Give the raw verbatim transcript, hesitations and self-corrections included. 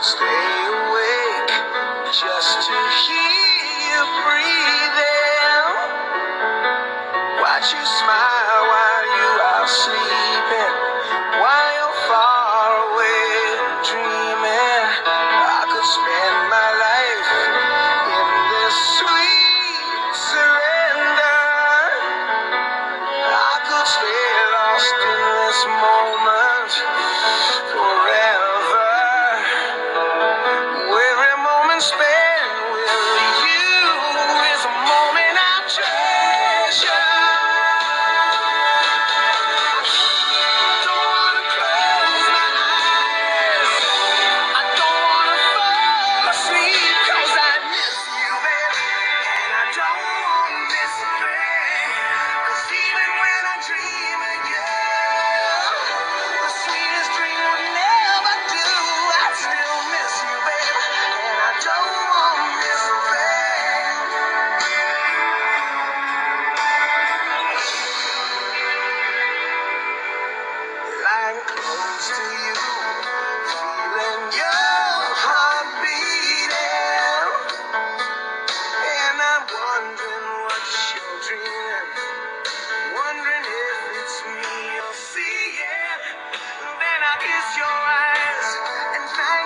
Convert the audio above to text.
stay awake just to hear you breathing. Watch you smile while you are sleeping, while you're far away dreaming. I could spend my life in this sweet surrender. I could stay lost in this moment forever. Every moment spent with you is a moment I treasure. I don't wanna close my eyes, I don't wanna fall asleep, 'cause I miss you, baby, and I don't wanna miss a thing. 'Cause even when I dream of you, the sweetest dream would never do. I still miss you, baby, and I don't wanna miss a thing. Lying close to you, feeling your heart beating, and I'm wondering what you're dreaming, wondering if it's me you're seeing. Then I kiss your eyes and thank